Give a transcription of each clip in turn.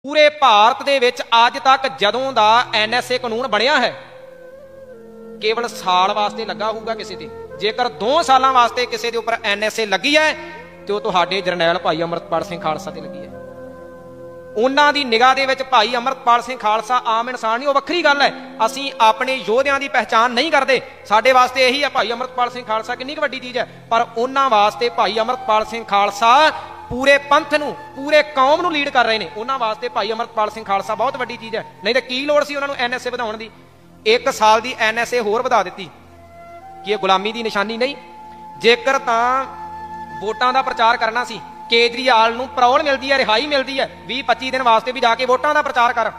पूरे भारत दे विच अज तक जदों दा NSA कानून बनिया है केवल साल वास्ते लगा होगा किसी दे, जेकर 2 साल वास्ते किसी दे उपर NSA लगी है तो तुहाडे जरनैल भाई अमृतपाल सिंह खालसा ते लगी है। उन्हां दी निगाह दे विच भाई अमृतपाल सिंह खालसा आम इंसान नहीं, वो वक्री गल है। असीं अपने योधियां दी पहचान नहीं करते, साडे वास्ते यही है भाई अमृतपाल सिंह खालसा कितनी वड्डी चीज़ है, पर उन्हां वास्ते भाई अमृतपाल सिंह खालसा पूरे पंथ नूं पूरे कौम नूं लीड कर रहे हैं। उन्हां वास्ते भाई अमृतपाल सिंह खालसा बहुत वड्डी चीज़ है, नहीं तो की लोड़ सी उन्हां नूं NSA वधाउण दी। 1 साल दी NSA होर वधा दित्ती कि गुलामी दी निशानी नहीं। जेकर तां वोटां दा प्रचार करना सी, केजरीवाल नूं परौल मिलती है, रिहाई मिलती है, 20-25 दिन वास्ते भी जाके वोटां दा प्रचार कर,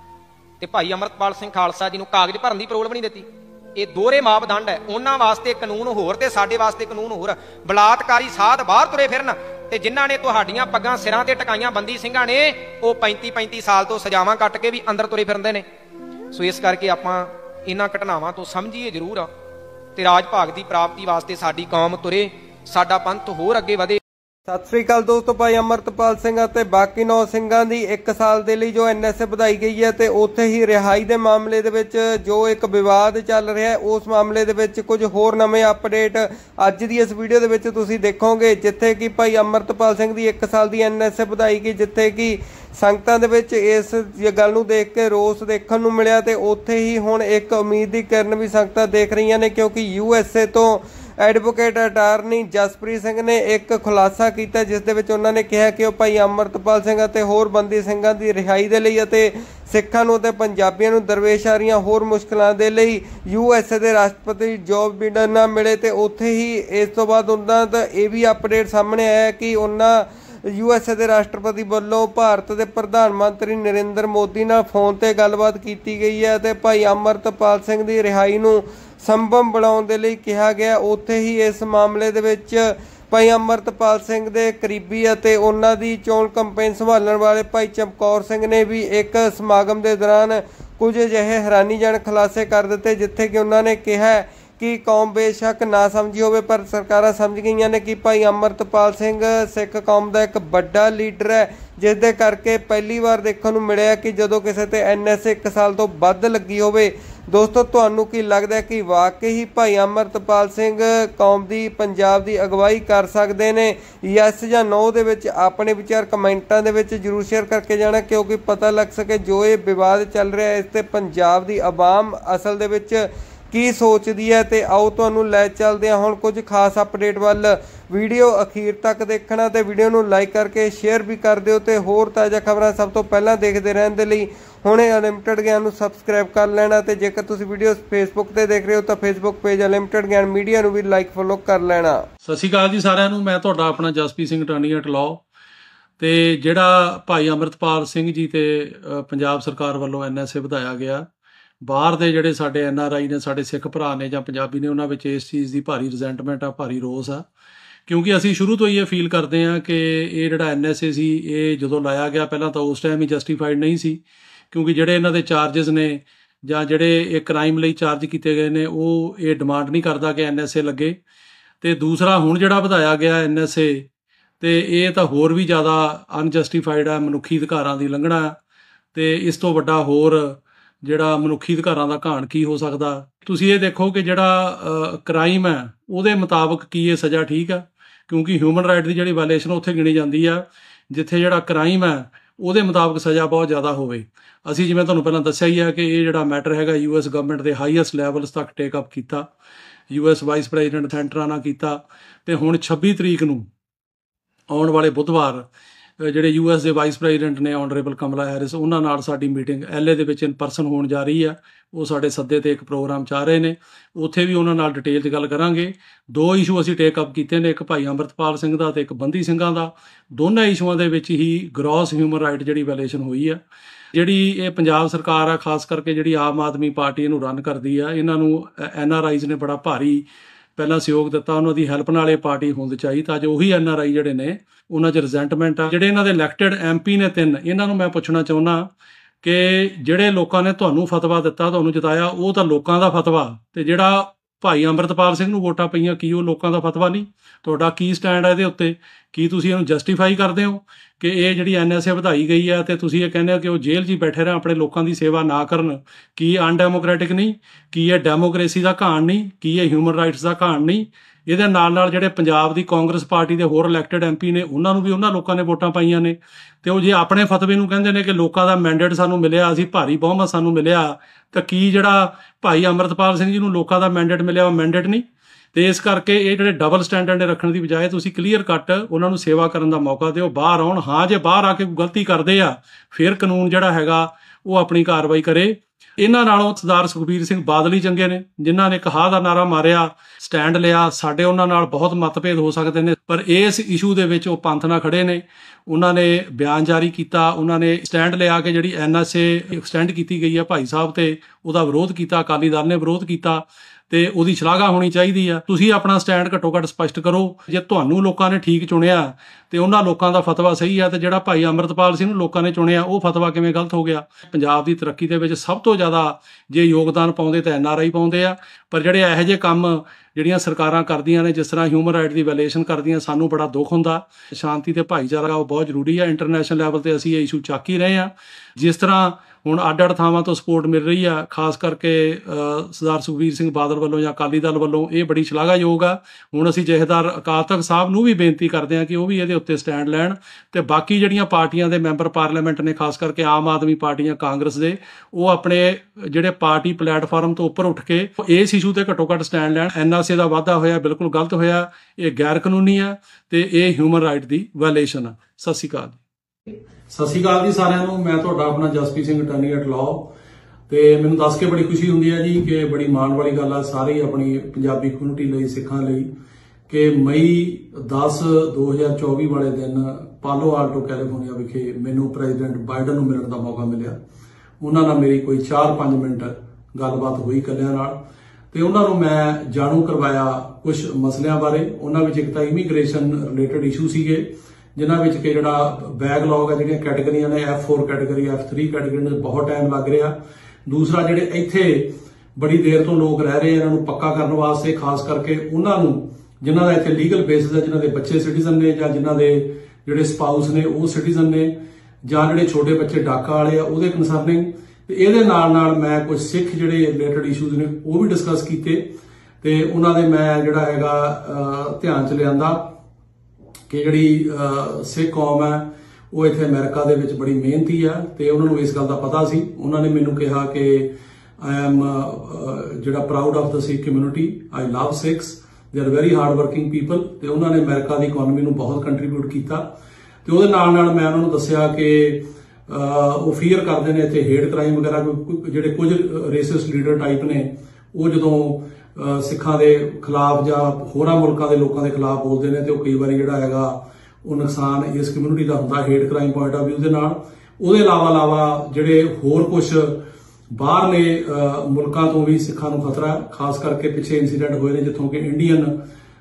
ते भाई अमृतपाल सिंह खालसा जी नूं कागज भरन दी परौल भी नहीं दित्ती। ये दोहरे मापदंड है, उन्हां वास्ते कानून होर ते साडे वास्ते कानून होर। बलात्कारी साध बाहर तुरे फिरन ते जिन्हां ने तुहाडीआं पग्गां सिरां ते टकाईआं बंदी ਸਿੰਘਾਂ ने ਉਹ 35-35 साल तो सजावां कट के भी अंदर तुरे फिरदे ने। सो इस करके आपां इन्हां घटनावां तो समझीए जरूर ते राज भाग दी प्राप्ति वास्ते साडी कौम तुरे, साडा पंथ होर अगे वधे। सत श्री अकाल दोस्तों, भाई अमृतपाल सिंह ਅਤੇ ਬਾਕੀ 9 ਸਿੰਘਾਂ ਦੀ 1 ਸਾਲ ਦੇ ਲਈ ਜੋ NSA ਵਧਾਈ ਗਈ ਹੈ ਤੇ ਉੱਥੇ ਹੀ ਰਿਹਾਈ ਦੇ ਮਾਮਲੇ ਦੇ ਵਿੱਚ ਜੋ ਇੱਕ ਵਿਵਾਦ ਚੱਲ ਰਿਹਾ ਹੈ, ਉਸ ਮਾਮਲੇ ਦੇ ਵਿੱਚ ਕੁਝ ਹੋਰ ਨਵੇਂ ਅਪਡੇਟ ਅੱਜ ਦੀ ਇਸ ਵੀਡੀਓ ਦੇ ਵਿੱਚ ਤੁਸੀਂ ਦੇਖੋਗੇ, ਜਿੱਥੇ ਕਿ ਭਾਈ ਅਮਰਤਪਾਲ ਸਿੰਘ ਦੀ 1 ਸਾਲ ਦੀ NSA ਵਧਾਈ ਗਈ, ਜਿੱਥੇ ਕਿ ਸੰਗਤਾਂ ਦੇ ਵਿੱਚ ਇਸ ਗੱਲ ਨੂੰ ਦੇਖ ਕੇ ਰੋਸ ਦੇਖਣ ਨੂੰ ਮਿਲਿਆ ਤੇ ਉੱਥੇ ਹੀ ਹੁਣ ਇੱਕ ਉਮੀਦ ਦੀ ਕਿਰਨ ਵੀ ਸੰਗਤਾਂ ਦੇਖ ਰਹੀਆਂ ਨੇ, ਕਿਉਂਕਿ USA ਤੋਂ ਐਡਵੋਕੇਟ ਅਟਾਰਨੀ ਜਸਪ੍ਰੀਤ ਸਿੰਘ ਨੇ ਇੱਕ ਖੁਲਾਸਾ ਕੀਤਾ, ਜਿਸ ਦੇ ਵਿੱਚ ਉਹਨਾਂ ਨੇ ਕਿਹਾ ਕਿ ਉਹ ਭਾਈ ਅਮਰਤਪਾਲ ਸਿੰਘ ਅਤੇ ਹੋਰ ਬੰਦੀ ਸਿੰਘਾਂ ਦੀ ਰਿਹਾਈ ਦੇ ਲਈ ਅਤੇ ਸਿੱਖਾਂ ਨੂੰ ਅਤੇ ਪੰਜਾਬੀਆਂ ਨੂੰ ਦਰਵੇਸ਼ ਆ ਰਹੀਆਂ ਹੋਰ ਮੁਸ਼ਕਲਾਂ ਦੇ ਲਈ USA ਦੇ ਰਾਸ਼ਟਰਪਤੀ ਜੋ ਬਿਡਨ ਨਾਲ ਮਿਲੇ। ਤੇ ਉੱਥੇ ਹੀ ਇਸ ਤੋਂ ਬਾਅਦ ਉਹਨਾਂ ਦਾ ਇਹ ਵੀ ਅਪਡੇਟ ਸਾਹਮਣੇ ਆਇਆ ਕਿ ਉਹਨਾਂ USA ਦੇ ਰਾਸ਼ਟਰਪਤੀ ਵੱਲੋਂ ਭਾਰਤ ਦੇ ਪ੍ਰਧਾਨ ਮੰਤਰੀ ਨਰਿੰਦਰ ਮੋਦੀ ਨਾਲ ਫੋਨ ਤੇ ਗੱਲਬਾਤ ਕੀਤੀ ਗਈ ਹੈ ਤੇ ਭਾਈ ਅਮਰਤਪਾਲ ਸਿੰਘ ਦੀ ਰਿਹਾਈ ਨੂੰ ਸੰਭਵ ਬਣਾਉਣ ਦੇ ਲਈ ਕਿਹਾ ਗਿਆ। ਉੱਥੇ ਹੀ ਇਸ ਮਾਮਲੇ ਦੇ ਵਿੱਚ ਭਾਈ ਅਮਰਤਪਾਲ ਸਿੰਘ ਦੇ ਕਰੀਬੀ ਅਤੇ ਉਹਨਾਂ ਦੀ ਚੋਣ ਕੰਪੇਨ ਸੰਭਾਲਣ ਵਾਲੇ ਭਾਈ ਚਮਕੌਰ ਸਿੰਘ ਨੇ ਵੀ ਇੱਕ ਸਮਾਗਮ ਦੇ ਦੌਰਾਨ ਕੁਝ ਅਜਿਹੇ ਹੈਰਾਨੀਜਨਕ ਖੁਲਾਸੇ ਕਰ ਦਿੱਤੇ, ਜਿੱਥੇ ਕਿ ਉਹਨਾਂ ਨੇ ਕਿਹਾ ਕਿ ਕੌਮ ਬੇਸ਼ੱਕ ਨਾ ਸਮਝੀ ਹੋਵੇ ਪਰ ਸਰਕਾਰਾਂ ਸਮਝ ਗਈਆਂ ਨੇ ਕਿ ਭਾਈ ਅਮਰਤਪਾਲ ਸਿੰਘ ਸਿੱਖ ਕੌਮ ਦਾ ਇੱਕ ਵੱਡਾ ਲੀਡਰ ਹੈ, ਜਿਸ ਦੇ ਕਰਕੇ ਪਹਿਲੀ ਵਾਰ ਦੇਖਣ ਨੂੰ ਮਿਲਿਆ ਕਿ ਜਦੋਂ ਕਿਸੇ ਤੇ NSA 1 ਸਾਲ ਤੋਂ ਵੱਧ ਲੱਗੀ ਹੋਵੇ। ਦੋਸਤੋ, ਤੁਹਾਨੂੰ ਕੀ ਲੱਗਦਾ ਕਿ ਵਾਕਈ ਹੀ ਭਾਈ ਅਮਰਤਪਾਲ ਸਿੰਘ ਕੌਮ ਦੀ ਪੰਜਾਬ ਦੀ ਅਗਵਾਈ ਕਰ ਸਕਦੇ ਨੇ? ਯੈਸ ਜਾਂ ਨੋ ਦੇ ਵਿੱਚ ਆਪਣੇ ਵਿਚਾਰ ਕਮੈਂਟਾਂ ਦੇ ਵਿੱਚ ਜ਼ਰੂਰ ਸ਼ੇਅਰ ਕਰਕੇ ਜਾਣਾ, ਕਿਉਂਕਿ ਪਤਾ ਲੱਗ ਸਕੇ ਜੋ ਇਹ ਵਿਵਾਦ ਚੱਲ ਰਿਹਾ ਇਸ ਤੇ ਪੰਜਾਬ ਦੀ ਆਵਾਮ ਅਸਲ ਦੇ ਵਿੱਚ ਕੀ ਸੋਚਦੀ ਹੈ। ਤੇ ਆਓ ਤੁਹਾਨੂੰ ਲੈ ਚੱਲਦੇ ਹਾਂ ਹੁਣ ਕੁਝ ਖਾਸ ਅਪਡੇਟ ਵੱਲ। ਵੀਡੀਓ ਅਖੀਰ ਤੱਕ ਦੇਖਣਾ ਤੇ ਵੀਡੀਓ ਨੂੰ ਲਾਈਕ ਕਰਕੇ ਸ਼ੇਅਰ ਵੀ ਕਰ ਦਿਓ ਤੇ ਹੋਰ ਤਾਜ਼ਾ ਖਬਰਾਂ ਸਭ ਤੋਂ ਪਹਿਲਾਂ ਦੇਖਦੇ ਰਹਿਣ ਦੇ ਲਈ ਹੁਣੇ ਅਨਲਿਮਟਿਡ ਗਿਆਨ ਨੂੰ ਸਬਸਕ੍ਰਾਈਬ ਕਰ ਲੈਣਾ ਤੇ ਜੇਕਰ ਤੁਸੀਂ ਵੀਡੀਓ ਫੇਸਬੁੱਕ ਤੇ ਦੇਖ ਰਹੇ ਹੋ ਤਾਂ Facebook page unlimited Gyan media ਨੂੰ ਵੀ ਲਾਈਕ ਫੋਲੋ ਕਰ ਲੈਣਾ। ਸਤਿ ਸ਼੍ਰੀ ਅਕਾਲ ਜੀ ਸਾਰਿਆਂ ਨੂੰ, ਮੈਂ ਤੁਹਾਡਾ ਆਪਣਾ ਜਸਪ੍ਰੀਤ ਸਿੰਘ ਟਾਂਡੀਆਂ ਟਲੌ। ਤੇ ਜਿਹੜਾ ਭਾਈ ਅਮਰਤਪਾਲ ਸਿੰਘ ਜੀ ਤੇ ਪੰਜਾਬ ਸਰਕਾਰ ਵੱਲੋਂ NSA ਵਧਾਇਆ ਗਿਆ, ਬਾਹਰ ਦੇ ਜਿਹੜੇ ਸਾਡੇ NRI ਨੇ, ਸਾਡੇ ਸਿੱਖ ਭਰਾ ਨੇ ਜਾਂ ਪੰਜਾਬੀ ਨੇ, ਉਹਨਾਂ ਵਿੱਚ ਇਸ ਚੀਜ਼ ਦੀ ਭਾਰੀ ਰਿਜ਼ੈਂਟਮੈਂਟ ਆ, ਭਾਰੀ ਰੋਸ ਆ, ਕਿਉਂਕਿ ਅਸੀਂ ਸ਼ੁਰੂ ਤੋਂ ਹੀ ਇਹ ਫੀਲ ਕਰਦੇ ਹਾਂ ਕਿ ਇਹ ਜਿਹੜਾ NSA ਸੀ ਇਹ ਜਦੋਂ ਲਾਇਆ ਗਿਆ ਪਹਿਲਾਂ ਤਾਂ ਉਸ ਟਾਈਮ ਹੀ ਜਸਟੀਫਾਈਡ ਨਹੀਂ ਸੀ, ਕਿਉਂਕਿ ਜਿਹੜੇ ਇਹਨਾਂ ਦੇ ਚਾਰਜਸ ਨੇ ਜਾਂ ਜਿਹੜੇ ਇਹ ਕ੍ਰਾਈਮ ਲਈ ਚਾਰਜ ਕੀਤੇ ਗਏ ਨੇ ਉਹ ਇਹ ਡਿਮਾਂਡ ਨਹੀਂ ਕਰਦਾ ਕਿ NSA ਲੱਗੇ। ਤੇ ਦੂਸਰਾ ਹੁਣ ਜਿਹੜਾ ਵਧਾਇਆ ਗਿਆ NSA ਤੇ ਇਹ ਤਾਂ ਹੋਰ ਵੀ ਜ਼ਿਆਦਾ ਅਨਜਸਟੀਫਾਈਡ ਆ, ਮਨੁੱਖੀ ਅਧਿਕਾਰਾਂ ਦੀ ਉਲੰਘਣਾ। ਤੇ ਇਸ ਤੋਂ ਵੱਡਾ ਹੋਰ ਜਿਹੜਾ ਮਨੁੱਖੀ ਅਧਿਕਾਰਾਂ ਦਾ ਘਾਣ ਕੀ ਹੋ ਸਕਦਾ। ਤੁਸੀਂ ਇਹ ਦੇਖੋ ਕਿ ਜਿਹੜਾ ਕ੍ਰਾਈਮ ਹੈ ਉਹਦੇ ਮੁਤਾਬਕ ਕੀ ਇਹ ਸਜ਼ਾ ਠੀਕ ਆ, ਕਿਉਂਕਿ ਹਿਊਮਨ ਰਾਈਟ ਦੀ ਜਿਹੜੀ ਵਾਇਲੇਸ਼ਨ ਉੱਥੇ ਗਿਣੀ ਜਾਂਦੀ ਆ ਜਿੱਥੇ ਜਿਹੜਾ ਕ੍ਰਾਈਮ ਹੈ ਉਹਦੇ ਮੁਤਾਬਕ ਸਜ਼ਾ ਬਹੁਤ ਜ਼ਿਆਦਾ ਹੋਵੇ। ਅਸੀਂ ਜਿਵੇਂ ਤੁਹਾਨੂੰ ਪਹਿਲਾਂ ਦੱਸਿਆ ਹੀ ਹੈ ਕਿ ਇਹ ਜਿਹੜਾ ਮੈਟਰ ਹੈਗਾ US ਗਵਰਨਮੈਂਟ ਦੇ ਹਾਈਐਸਟ ਲੈਵਲਸ ਤੱਕ ਟੇਕ ਅਪ ਕੀਤਾ, US ਵਾਈਸ ਪ੍ਰੈਜ਼ੀਡੈਂਟ ਸੈਂਟਰਾਂ ਨਾਲ ਕੀਤਾ ਤੇ ਹੁਣ 26 ਤਰੀਕ ਨੂੰ ਆਉਣ ਵਾਲੇ ਬੁੱਧਵਾਰ ਜਿਹੜੇ US ਦੇ ਵਾਈਸ ਪ੍ਰੈਜ਼ੀਡੈਂਟ ਨੇ ਆਨਰੇਬਲ ਕਮਲਾ ਹੈਰਿਸ, ਉਹਨਾਂ ਨਾਲ ਸਾਡੀ ਮੀਟਿੰਗ LA ਦੇ ਵਿੱਚ ਇਨ ਪਰਸਨ ਹੋਣ ਜਾ ਰਹੀ ਆ। ਉਹ ਸਾਡੇ ਸੱਦੇ ਤੇ ਇੱਕ ਪ੍ਰੋਗਰਾਮ ਚਾਹ ਰਹੇ ਨੇ, ਉੱਥੇ ਵੀ ਉਹਨਾਂ ਨਾਲ ਡਿਟੇਲ 'ਚ ਗੱਲ ਕਰਾਂਗੇ। 2 ਇਸ਼ੂ ਅਸੀਂ ਟੇਕ ਅਪ ਕੀਤੇ ਨੇ, ਇੱਕ ਭਾਈ ਅਮਰਤਪਾਲ ਸਿੰਘ ਦਾ ਤੇ ਇੱਕ ਬੰਦੀ ਸਿੰਘਾਂ ਦਾ। ਦੋਨਾਂ ਇਸ਼ੂਆਂ ਦੇ ਵਿੱਚ ਹੀ ਗ੍ਰੋਸ ਹਿਊਮਨ ਰਾਈਟ ਜਿਹੜੀ ਵਾਇਲੇਸ਼ਨ ਹੋਈ ਆ। ਜਿਹੜੀ ਇਹ ਪੰਜਾਬ ਸਰਕਾਰ ਆ, ਖਾਸ ਕਰਕੇ ਜਿਹੜੀ ਆਮ ਆਦਮੀ ਪਾਰਟੀ ਇਹਨੂੰ ਰਨ ਕਰਦੀ ਆ, ਇਹਨਾਂ ਨੂੰ NRIs ਨੇ ਬੜਾ ਭਾਰੀ ਪਹਿਲਾਂ ਸਹਿਯੋਗ ਦਿੱਤਾ, ਉਹਨਾਂ ਦੀ ਹੈਲਪ ਨਾਲ ਇਹ ਪਾਰਟੀ ਹੋਂਦ 'ਚ ਆਈ ਤਾਂ ਜੋ ਉਹੀ NRI ਜਿਹੜੇ ਨੇ ਉਹਨਾਂ 'ਚ ਰਿਜ਼ੈਂਟਮੈਂਟ ਆ। ਜਿਹੜੇ ਇਹਨਾਂ ਦੇ ਇਲੈਕਟਡ MP ਨੇ 3, ਇਹਨਾਂ ਨੂੰ ਮੈਂ ਪੁੱਛਣਾ ਚਾਹੁੰਦਾ ਕਿ ਜਿਹੜੇ ਲੋਕਾਂ ਨੇ ਤੁਹਾਨੂੰ ਫਤਵਾ ਦਿੱਤਾ, ਤੁਹਾਨੂੰ ਜਿਤਾਇਆ, ਉਹ ਤਾਂ ਲੋਕਾਂ ਦਾ ਫਤਵਾ, ਤੇ ਜਿਹੜਾ ਭਾਈ ਅੰਮ੍ਰਿਤਪਾਲ ਸਿੰਘ ਨੂੰ ਵੋਟਾਂ ਪਈਆਂ, ਕੀ ਉਹ ਲੋਕਾਂ ਦਾ ਫਤਵਾ ਨਹੀਂ? ਤੁਹਾਡਾ ਕੀ ਸਟੈਂਡ ਹੈ ਇਹਦੇ ਉੱਤੇ? ਕੀ ਤੁਸੀਂ ਇਹਨੂੰ ਜਸਟੀਫਾਈ ਕਰਦੇ ਹੋ ਕਿ ਇਹ ਜਿਹੜੀ NSA ਵਧਾਈ ਗਈ ਹੈ ਤੇ ਤੁਸੀਂ ਇਹ ਕਹਿੰਦੇ ਹੋ ਕਿ ਉਹ ਜੇਲ੍ਹ 'ਚ ਹੀ ਬੈਠੇ ਰਹਿਣ, ਆਪਣੇ ਲੋਕਾਂ ਦੀ ਸੇਵਾ ਨਾ ਕਰਨ? ਕੀ ਅਨਡੈਮੋਕ੍ਰੈਟਿਕ ਨਹੀਂ? ਕੀ ਇਹ ਡੈਮੋਕ੍ਰੇਸੀ ਦਾ ਘਾਣ ਨਹੀਂ? ਕੀ ਇਹ ਹਿਊਮਨ ਰਾਈਟਸ ਦਾ ਘਾਣ ਨਹੀਂ? ਇਹਦੇ ਨਾਲ ਜਿਹੜੇ ਪੰਜਾਬ ਦੀ ਕਾਂਗਰਸ ਪਾਰਟੀ ਦੇ ਹੋਰ ਇਲੈਕਟਡ MP ਨੇ, ਉਹਨਾਂ ਨੂੰ ਵੀ ਉਹਨਾਂ ਲੋਕਾਂ ਨੇ ਵੋਟਾਂ ਪਾਈਆਂ ਨੇ, ਤੇ ਉਹ ਜੇ ਆਪਣੇ ਫਤਵੇ ਨੂੰ ਕਹਿੰਦੇ ਨੇ ਕਿ ਲੋਕਾਂ ਦਾ ਮੈਂਡੇਟ ਸਾਨੂੰ ਮਿਲਿਆ, ਅਸੀਂ ਭਾਰੀ ਬਹੁਮਤ ਸਾਨੂੰ ਮਿਲਿਆ, ਤਾਂ ਕੀ ਜਿਹੜਾ ਭਾਈ ਅੰਮ੍ਰਿਤਪਾਲ ਸਿੰਘ ਜੀ ਨੂੰ ਲੋਕਾਂ ਦਾ ਮੈਂਡੇਟ ਮਿਲਿਆ ਉਹ ਮੈਂਡੇਟ ਨਹੀਂ? ਤੇ ਇਸ ਕਰਕੇ ਇਹ ਜਿਹੜੇ ਡਬਲ ਸਟੈਂਡਰਡ ਰੱਖਣ ਦੀ ਬਜਾਏ ਤੁਸੀਂ ਕਲੀਅਰ ਕੱਟ ਉਹਨਾਂ ਨੂੰ ਸੇਵਾ ਕਰਨ ਦਾ ਮੌਕਾ ਦਿਓ, ਬਾਹਰ ਆਉਣ। ਹਾਂ, ਜੇ ਬਾਹਰ ਆ ਕੇ ਗਲਤੀ ਕਰਦੇ ਆ ਫਿਰ ਕਾਨੂੰਨ ਜਿਹੜਾ ਹੈਗਾ ਉਹ ਆਪਣੀ ਕਾਰਵਾਈ ਕਰੇ। ਇਹਨਾਂ ਨਾਲੋਂ ਸਰਦਾਰ ਸੁਖਬੀਰ ਸਿੰਘ ਬਾਦਲ ਹੀ ਚੰਗੇ ਨੇ, ਜਿਨ੍ਹਾਂ ਨੇ ਕਹਾ ਦਾ ਨਾਰਾ ਮਾਰਿਆ, ਸਟੈਂਡ ਲਿਆ। ਸਾਡੇ ਉਹਨਾਂ ਨਾਲ ਬਹੁਤ ਮਤਭੇਦ ਹੋ ਸਕਦੇ ਨੇ, ਪਰ ਇਸ ਇਸ਼ੂ ਦੇ ਵਿੱਚ ਉਹ ਪੰਥ ਨਾਲ ਖੜੇ ਨੇ। ਉਹਨਾਂ ਨੇ ਬਿਆਨ ਜਾਰੀ ਕੀਤਾ, ਉਹਨਾਂ ਨੇ ਸਟੈਂਡ ਲਿਆ ਕਿ ਜਿਹੜੀ NSA ਐਕਸਟੈਂਡ ਕੀਤੀ ਗਈ ਹੈ ਭਾਈ ਸਾਹਿਬ ਤੇ, ਉਹਦਾ ਵਿਰੋਧ ਕੀਤਾ, ਅਕਾਲੀ ਦਲ ਨੇ ਵਿਰੋਧ ਕੀਤਾ ਤੇ ਉਹਦੀ ਸ਼ਲਾਘਾ ਹੋਣੀ ਚਾਹੀਦੀ ਆ। ਤੁਸੀਂ ਆਪਣਾ ਸਟੈਂਡ ਘੱਟੋ ਘੱਟ ਸਪਸ਼ਟ ਕਰੋ। ਜੇ ਤੁਹਾਨੂੰ ਲੋਕਾਂ ਨੇ ਠੀਕ ਚੁਣਿਆ ਤੇ ਉਹਨਾਂ ਲੋਕਾਂ ਦਾ ਫਤਵਾ ਸਹੀ ਆ, ਤੇ ਜਿਹੜਾ ਭਾਈ ਅੰਮ੍ਰਿਤਪਾਲ ਸਿੰਘ ਨੂੰ ਲੋਕਾਂ ਨੇ ਚੁਣਿਆ ਉਹ ਫਤਵਾ ਕਿਵੇਂ ਗਲਤ ਹੋ ਗਿਆ? ਪੰਜਾਬ ਦੀ ਤਰੱਕੀ ਦੇ ਵਿੱਚ ਸਭ ਤੋਂ ਜ਼ਿਆਦਾ ਜੇ ਯੋਗਦਾਨ ਪਾਉਂਦੇ ਤਾਂ NRI ਪਾਉਂਦੇ ਆ, ਪਰ ਜਿਹੜੇ ਇਹੋ ਜਿਹੇ ਕੰਮ ਜਿਹੜੀਆਂ ਸਰਕਾਰਾਂ ਕਰਦੀਆਂ ਨੇ, ਜਿਸ ਤਰ੍ਹਾਂ ਹਿਊਮਨ ਰਾਈਟ ਦੀ ਵਾਇਲੇਸ਼ਨ ਕਰਦੀਆਂ, ਸਾਨੂੰ ਬੜਾ ਦੁੱਖ ਹੁੰਦਾ। ਸ਼ਾਂਤੀ ਤੇ ਭਾਈਚਾਰਾ ਉਹ ਬਹੁਤ ਜ਼ਰੂਰੀ ਆ। ਇੰਟਰਨੈਸ਼ਨਲ ਲੈਵਲ ਤੇ ਅਸੀਂ ਇਹ ਇਸ਼ੂ ਚੱਕ ਹੀ ਰਹੇ ਹਾਂ। ਜਿਸ ਤਰ੍ਹਾਂ ਹੁਣ ਅੱਡ-ਅੱਡ ਥਾਵਾਂ ਤੋਂ ਸਪੋਰਟ ਮਿਲ ਰਹੀ ਆ, ਖਾਸ ਕਰਕੇ ਸਰਦਾਰ ਸੁਖਬੀਰ ਸਿੰਘ ਬਾਦਲ ਵੱਲੋਂ ਜਾਂ ਅਕਾਲੀ ਦਲ ਵੱਲੋਂ, ਇਹ ਬੜੀ ਸ਼ਲਾਘਾਯੋਗ ਆ। ਹੁਣ ਅਸੀਂ ਜਥੇਦਾਰ ਅਕਾਲ ਤਖਤ ਸਾਹਿਬ ਨੂੰ ਵੀ ਬੇਨਤੀ ਕਰਦੇ ਹਾਂ ਕਿ ਉਹ ਵੀ ਇਹਦੇ ਉੱਤੇ ਸਟੈਂਡ ਲੈਣ, ਤੇ ਬਾਕੀ ਜਿਹੜੀਆਂ ਪਾਰਟੀਆਂ ਦੇ ਮੈਂਬਰ ਪਾਰਲੀਮੈਂਟ ਨੇ, ਖਾਸ ਕਰਕੇ ਆਮ ਆਦਮੀ ਪਾਰਟੀ ਜਾਂ ਕਾਂਗਰਸ ਦੇ, ਉਹ ਆਪਣੇ ਜਿਹੜੇ ਪਾਰਟੀ ਪਲੇਟਫਾਰਮ ਤੋਂ ਉੱਪਰ ਉੱਠ ਕੇ ਇਸ ਇਸ਼ੂ ਤੇ ਘੱਟੋ ਘੱਟ ਸਟੈਂਡ ਲੈਣ। NSA ਦਾ ਵਾਧਾ ਹੋਇਆ ਬਿਲਕੁਲ ਗਲਤ ਹੋਇਆ, ਇਹ ਗੈਰ ਕਾਨੂੰਨੀ ਆ ਤੇ ਇਹ ਹਿਊਮਨ ਰਾਈਟ ਦੀ ਵਾਇਲੇਸ਼ਨ ਆ। ਸਤਿ ਸ਼੍ਰੀ ਅਕਾਲ। ਸਤਿ ਸ਼੍ਰੀ ਅਕਾਲ ਜੀ ਸਾਰਿਆਂ ਨੂੰ। ਮੈਂ ਤੁਹਾਡਾ ਆਪਣਾ Jaspreet Singh attorney at law, ਤੇ ਮੈਨੂੰ ਦੱਸ ਕੇ ਬੜੀ ਖੁਸ਼ੀ ਹੁੰਦੀ ਹੈ ਜੀ ਕਿ ਬੜੀ ਮਾਣ ਵਾਲੀ ਗੱਲ ਆ ਸਾਰੀ ਆਪਣੀ ਪੰਜਾਬੀ ਕਮਿਊਨਿਟੀ ਲਈ, ਸਿੱਖਾਂ ਲਈ, ਕਿ ਮਈ 10 2024 ਵਾਲੇ ਦਿਨ ਪਾਲੋ ਆਲਟੋ ਕੈਲੀਫੋਰਨੀਆ ਵਿਖੇ ਮੈਨੂੰ ਪ੍ਰੈਜ਼ੀਡੈਂਟ ਬਾਈਡਨ ਨੂੰ ਮਿਲਣ ਦਾ ਮੌਕਾ ਮਿਲਿਆ। ਉਹਨਾਂ ਨਾਲ ਮੇਰੀ ਕੋਈ 4-5 ਮਿੰਟ ਗੱਲਬਾਤ ਹੋਈ ਇਕੱਲਿਆਂ ਨਾਲ, ਤੇ ਉਹਨਾਂ ਨੂੰ ਮੈਂ ਜਾਣੂ ਕਰਵਾਇਆ ਕੁਝ ਮਸਲਿਆਂ ਬਾਰੇ। ਉਹਨਾਂ ਵਿੱਚ ਇੱਕ ਤਾਂ ਇਮੀਗ੍ਰੇਸ਼ਨ ਰਿਲੇਟਡ ਇਸ਼ੂ ਸੀਗੇ, ਜਿਨ੍ਹਾਂ ਵਿੱਚ ਕਿ ਜਿਹੜਾ ਬੈਕਲੌਗ ਹੈ, ਜਿਹੜੀਆਂ ਕੈਟੇਗਰੀਆਂ ਨੇ, F4 ਕੈਟੇਗਰੀ, F3 ਕੈਟੇਗਰੀ ਨੂੰ ਬਹੁਤ ਟਾਈਮ ਲੱਗ ਰਿਹਾ। ਦੂਸਰਾ, ਜਿਹੜੇ ਇੱਥੇ ਬੜੀ ਦੇਰ ਤੋਂ ਲੋਕ ਰਹਿ ਰਹੇ, ਇਹਨਾਂ ਨੂੰ ਪੱਕਾ ਕਰਨ ਵਾਸਤੇ, ਖਾਸ ਕਰਕੇ ਉਹਨਾਂ ਨੂੰ ਜਿਨ੍ਹਾਂ ਦਾ ਇੱਥੇ ਲੀਗਲ ਬੇਸਿਸ ਹੈ, ਜਿਨ੍ਹਾਂ ਦੇ ਬੱਚੇ ਸਿਟੀਜ਼ਨ ਨੇ ਜਾਂ ਜਿਨ੍ਹਾਂ ਦੇ ਜਿਹੜੇ ਸਪਾਊਸ ਨੇ ਉਹ ਸਿਟੀਜ਼ਨ ਨੇ, ਜਾਂ ਜਿਹੜੇ ਛੋਟੇ ਬੱਚੇ ਡਾਕਾ ਵਾਲੇ ਆ, ਉਹਦੇ ਕੰਸਰਨਿੰਗ। ਤੇ ਇਹਦੇ ਨਾਲ ਮੈਂ ਕੁਝ ਸਿੱਖ ਜਿਹੜੇ ਰਿਲੇਟਡ ਇਸ਼ੂਜ਼ ਨੇ ਉਹ ਵੀ ਡਿਸਕਸ ਕੀਤੇ, ਤੇ ਉਹਨਾਂ ਦੇ ਮੈਂ ਜਿਹੜਾ ਹੈਗਾ ਧਿਆਨ ਚ ਲਿਆਂਦਾ ਕਿ ਜਿਹੜੀ ਸਿੱਖ ਕੌਮ ਹੈ ਉਹ ਇੱਥੇ ਅਮਰੀਕਾ ਦੇ ਵਿੱਚ ਬੜੀ ਮਿਹਨਤੀ ਆ, ਤੇ ਉਹਨਾਂ ਨੂੰ ਇਸ ਗੱਲ ਦਾ ਪਤਾ ਸੀ। ਉਹਨਾਂ ਨੇ ਮੈਨੂੰ ਕਿਹਾ ਕਿ ਆਈ ਐਮ ਜਿਹੜਾ proud of the Sikh community, I love Sikhs, they are very hard working people, ਤੇ ਉਹਨਾਂ ਨੇ ਅਮਰੀਕਾ ਦੀ ਇਕਨੋਮੀ ਨੂੰ ਬਹੁਤ ਕੰਟਰੀਬਿਊਟ ਕੀਤਾ। ਤੇ ਉਹਦੇ ਨਾਲ ਮੈਂ ਉਹਨਾਂ ਨੂੰ ਦੱਸਿਆ ਕਿ ਉਹ ਫੀਅਰ ਕਰਦੇ ਨੇ ਇੱਥੇ ਹੇਟ ਕ੍ਰਾਈਮ ਵਗੈਰਾ, ਜਿਹੜੇ ਕੁਝ ਰੇਸਿਸਟ ਲੀਡਰ ਟਾਈਪ ਨੇ, ਉਹ ਜਦੋਂ ਸਿੱਖਾਂ ਦੇ ਖਿਲਾਫ ਜਾਂ ਹੋਰਾਂ ਮੁਲਕਾਂ ਦੇ ਲੋਕਾਂ ਦੇ ਖਿਲਾਫ ਬੋਲਦੇ ਨੇ, ਤੇ ਉਹ ਕਈ ਵਾਰੀ ਜਿਹੜਾ ਹੈਗਾ ਉਹ ਨੁਕਸਾਨ ਇਸ ਕਮਿਊਨਿਟੀ ਦਾ ਹੁੰਦਾ hate crime point of view ਦੇ ਨਾਲ। ਉਹਦੇ ਇਲਾਵਾ ਜਿਹੜੇ ਹੋਰ ਕੁਝ ਬਾਹਰਲੇ ਮੁਲਕਾਂ ਤੋਂ ਵੀ ਸਿੱਖਾਂ ਨੂੰ ਖਤਰਾ, ਖਾਸ ਕਰਕੇ ਪਿੱਛੇ ਇਨਸੀਡੈਂਟ ਹੋਏ ਨੇ ਜਿੱਥੋਂ ਕਿ ਇੰਡੀਅਨ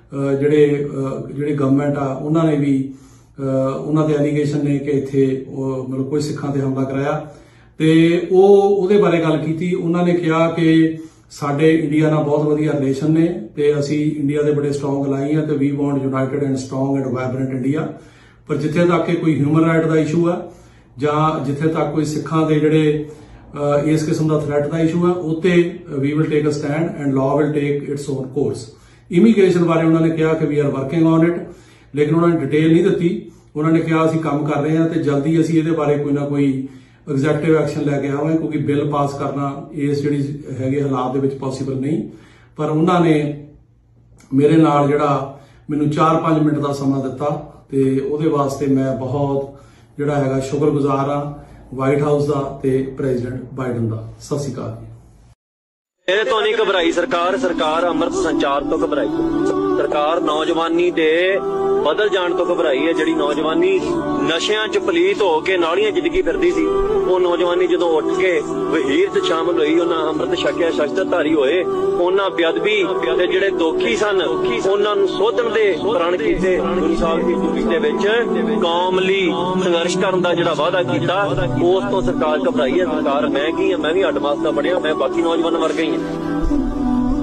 ਜਿਹੜੇ ਗਵਰਨਮੈਂਟ ਆ ਉਹਨਾਂ ਨੇ ਵੀ ਉਹਨਾਂ ਦੇ ਐਲੀਗੇਸ਼ਨ ਨੇ ਕਿ ਇੱਥੇ ਮਤਲਬ ਕੋਈ ਸਿੱਖਾਂ ਤੇ ਹਮਲਾ ਕਰਾਇਆ, ਤੇ ਉਹਦੇ ਬਾਰੇ ਗੱਲ ਕੀਤੀ। ਉਹਨਾਂ ਨੇ ਕਿਹਾ ਕਿ ਸਾਡੇ ਇੰਡੀਆ ਨਾਲ ਬਹੁਤ ਵਧੀਆ ਰਿਲੇਸ਼ਨ ਨੇ, ਤੇ ਅਸੀਂ ਇੰਡੀਆ ਦੇ ਬੜੇ ਸਟਰੋਂਗ ਅਲਾਈ ਆ, ਤੇ we want united and strong and vibrant India. ਪਰ ਜਿੱਥੇ ਤੱਕ ਕੋਈ ਹਿਊਮਨ ਰਾਈਟ ਦਾ ਇਸ਼ੂ ਆ, ਜਾਂ ਜਿੱਥੇ ਤੱਕ ਕੋਈ ਸਿੱਖਾਂ ਦੇ ਜਿਹੜੇ ਇਸ ਕਿਸਮ ਦਾ ਥ੍ਰੈਟ ਦਾ ਇਸ਼ੂ ਆ, ਉੱਤੇ we will take a stand and law will take its own course. Immigration ਬਾਰੇ ਉਹਨਾਂ ਨੇ ਕਿਹਾ ਕਿ we are working on it, ਲੇਕਿਨ ਉਹਨਾਂ ਨੇ ਡਿਟੇਲ ਨਹੀਂ ਦਿੱਤੀ। ਉਹਨਾਂ ਨੇ ਕਿਹਾ ਅਸੀਂ ਕੰਮ ਕਰ ਰਹੇ ਹਾਂ ਤੇ ਜਲਦੀ ਅਸੀਂ ਇਹਦੇ ਬਾਰੇ ਕੋਈ ਨਾ ਕੋਈ ਐਗਜ਼ੈਕਟਿਵ ਐਕਸ਼ਨ ਲੈ ਕੇ ਆਵਾਂਗੇ, ਕਿਉਂਕਿ ਬਿੱਲ ਪਾਸ ਕਰਨਾ ਇਸ ਜਿਹੜੀ ਹੈਗੇ ਹਾਲਾਤ ਦੇ ਵਿੱਚ ਪੋਸੀਬਲ ਨਹੀਂ। ਪਰ ਉਹਨਾਂ ਨੇ ਮੇਰੇ ਨਾਲ ਜਿਹੜਾ ਮੈਨੂੰ 4-5 ਮਿੰਟ ਦਾ ਸਮਾਂ ਦਿੱਤਾ, ਤੇ ਉਹਦੇ ਵਾਸਤੇ ਮੈਂ ਬਹੁਤ ਜਿਹੜਾ ਹੈਗਾ ਸ਼ੁਕਰਗੁਜ਼ਾਰ ਆ ਵਾਈਟ ਹਾਊਸ ਦਾ ਤੇ ਪ੍ਰੈਜ਼ੀਡੈਂਟ ਬਾਈਡਨ ਦਾ। ਸਤਿ ਸ਼੍ਰੀ ਅਕਾਲ ਜੀ। ਇਹ ਤੋਂ ਨਹੀਂ ਘਬਰਾਈ ਸਰਕਾਰ ਅੰਮ੍ਰਿਤ ਸੰਚਾਰ ਤੋਂ ਘਬਰਾਈ, ਸਰਕਾਰ ਨੌਜਵਾਨੀ ਦੇ ਬਦਲ ਜਾਣ ਤੋਂ ਘਬਰਾਈ ਹੈ। ਜਿਹੜੀ ਨੌਜਵਾਨੀ ਨਸ਼ਿਆਂ 'ਚ ਪਲੀਤ ਹੋ ਕੇ ਨਾਲੀਆਂ 'ਚ ਡਿੱਗੀ ਫਿਰਦੀ ਸੀ, ਉਹ ਨੌਜਵਾਨੀ ਜਦੋਂ ਉੱਠ ਕੇ ਵਹੀਰ 'ਚ ਸ਼ਾਮਲ ਹੋਈ, ਉਹਨਾਂ ਅੰਮ੍ਰਿਤ ਛਕਿਆ, ਸ਼ਸਤਰਧਾਰੀ ਹੋਏ, ਉਹਨਾਂ ਬੇਅਦਬੀ ਤੇ ਜਿਹੜੇ ਦੋਖੀ ਸਨ ਉਹਨਾਂ ਨੂੰ ਸੋਧਣ ਦੇ ਪ੍ਰਣ ਕੀਤੇ। ਗੁਰੂ ਸਾਹਿਬ ਦੀ ਡਿਊਟੀ ਦੇ ਵਿੱਚ ਕੌਮ ਲਈ ਸੰਘਰਸ਼ ਕਰਨ ਦਾ ਜਿਹੜਾ ਵਾਅਦਾ ਕੀਤਾ, ਉਸ ਤੋਂ ਸਰਕਾਰ ਘਬਰਾਈ ਹੈ। ਸਰਕਾਰ ਮੈਂ ਕੀ ਹਾਂ, ਮੈਂ ਵੀ ਹੈਡਮਾਸਟਰ ਬਣਿਆ, ਮੈਂ ਬਾਕੀ ਨੌਜਵਾਨ ਵਰਗਾ ਹੀ ਹਾਂ।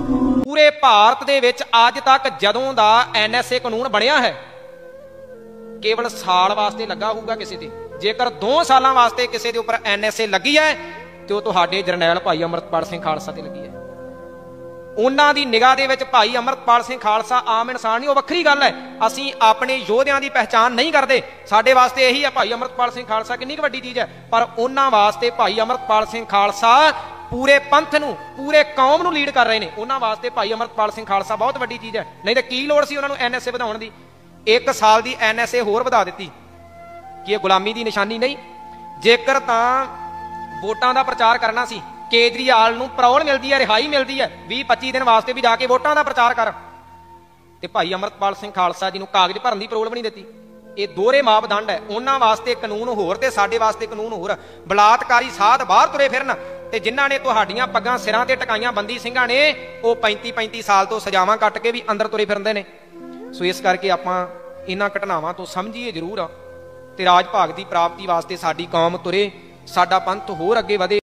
ਪੂਰੇ ਭਾਰਤ ਦੇ ਵਿੱਚ ਅੱਜ ਤੱਕ ਜਦੋਂ ਦਾ ਐਨਐਸਏ ਕਾਨੂੰਨ ਬਣਿਆ ਹੈ ਕੇਵਲ ਸਾਲ ਵਾਸਤੇ ਲੱਗਾ ਹੋਊਗਾ ਕਿਸੇ ਤੇ। ਜੇਕਰ 2 ਸਾਲਾਂ ਵਾਸਤੇ ਕਿਸੇ ਦੇ ਉੱਪਰ ਐਨਐਸਏ ਲੱਗੀ ਹੈ ਤੇ ਉਹ ਤੁਹਾਡੇ ਜਰਨੈਲ ਭਾਈ ਅੰਮ੍ਰਿਤਪਾਲ ਸਿੰਘ ਖਾਲਸਾ ਤੇ ਲੱਗੀ ਹੈ। ਉਹਨਾਂ ਦੀ ਨਿਗਾਹ ਦੇ ਵਿੱਚ ਭਾਈ ਅੰਮ੍ਰਿਤਪਾਲ ਸਿੰਘ ਖਾਲਸਾ ਆਮ ਇਨਸਾਨ ਨਹੀਂ, ਉਹ ਵੱਖਰੀ ਗੱਲ ਹੈ। ਅਸੀਂ ਆਪਣੇ ਯੋਧਿਆਂ ਦੀ ਪਹਿਚਾਣ ਨਹੀਂ ਕਰਦੇ, ਸਾਡੇ ਵਾਸਤੇ ਇਹੀ ਹੈ ਭਾਈ ਅੰਮ੍ਰਿਤਪਾਲ ਸਿੰਘ ਖਾਲਸਾ ਕਿੰਨੀ ਕੁ ਵੱਡੀ ਚੀਜ਼ ਹੈ, ਪਰ ਉਹਨਾਂ ਵਾਸਤੇ ਭਾਈ ਅੰਮ੍ਰਿਤਪਾਲ ਸਿੰਘ ਖਾਲਸਾ ਪੂਰੇ ਪੰਥ ਨੂੰ, ਪੂਰੇ ਕੌਮ ਨੂੰ ਲੀਡ ਕਰ ਰਹੇ ਨੇ। ਉਹਨਾਂ ਵਾਸਤੇ ਭਾਈ ਅੰਮ੍ਰਿਤਪਾਲ ਸਿੰਘ ਖਾਲਸਾ ਬਹੁਤ ਵੱਡੀ ਚੀਜ਼ ਹੈ। ਨਹੀਂ ਤਾਂ ਕੀ ਲੋੜ ਸੀ ਉਹਨਾਂ ਨੂੰ ਐਨਐਸਏ ਵਧਾਉਣ ਦੀ। 1 ਸਾਲ ਦੀ ਐਨਐਸਏ ਹੋਰ ਵਧਾ ਦਿੱਤੀ ਕਿ ਇਹ ਗੁਲਾਮੀ ਦੀ ਨਿਸ਼ਾਨੀ ਨਹੀਂ। ਜੇਕਰ ਤਾਂ ਵੋਟਾਂ ਦਾ ਪ੍ਰਚਾਰ ਕਰਨਾ ਸੀ, ਕੇਜਰੀਵਾਲ ਨੂੰ ਪਰੌਲ ਮਿਲਦੀ ਹੈ, ਰਿਹਾਈ ਮਿਲਦੀ ਹੈ 20-25 ਦਿਨ ਵਾਸਤੇ ਵੀ ਜਾ ਕੇ ਵੋਟਾਂ ਦਾ ਪ੍ਰਚਾਰ ਕਰ, ਤੇ ਭਾਈ ਅੰਮ੍ਰਿਤਪਾਲ ਸਿੰਘ ਖਾਲਸਾ ਜੀ ਨੂੰ ਕਾਗਜ਼ ਭਰਨ ਦੀ ਪਰੌਲ ਵੀ ਨਹੀਂ ਦਿੱਤੀ। ਇਹ ਦੋਹਰੇ ਮਾਪਦੰਡ ਹੈ। ਉਹਨਾਂ ਵਾਸਤੇ ਕਾਨੂੰਨ ਹੋਰ ਤੇ ਸਾਡੇ ਵਾਸਤੇ ਕਾਨੂੰਨ ਹੋਰ। ਬਲਾਤਕਾਰੀ ਸਾਧ ਬਾਹਰ ਤੁਰੇ ਫਿਰਨ ਤੇ ਜਿਨ੍ਹਾਂ ਨੇ ਤੁਹਾਡੀਆਂ ਪੱਗਾਂ ਸਿਰਾਂ ਤੇ ਟਕਾਈਆਂ ਬੰਦੀ ਸਿੰਘਾਂ ਨੇ, ਉਹ 35-35 ਸਾਲ ਤੋਂ ਸਜ਼ਾਵਾਂ ਕੱਟ ਕੇ ਵੀ ਅੰਦਰ ਤੁਰੇ ਫਿਰਦੇ ਨੇ। ਸੋ ਇਸ ਕਰਕੇ ਆਪਾਂ ਇਹਨਾਂ ਘਟਨਾਵਾਂ ਤੋਂ ਸਮਝੀਏ ਜ਼ਰੂਰ ਤੇ ਰਾਜ ਭਾਗ ਦੀ ਪ੍ਰਾਪਤੀ ਵਾਸਤੇ ਸਾਡੀ ਕੌਮ ਤੁਰੇ, ਸਾਡਾ ਪੰਥ ਹੋਰ ਅੱਗੇ ਵਧੇ।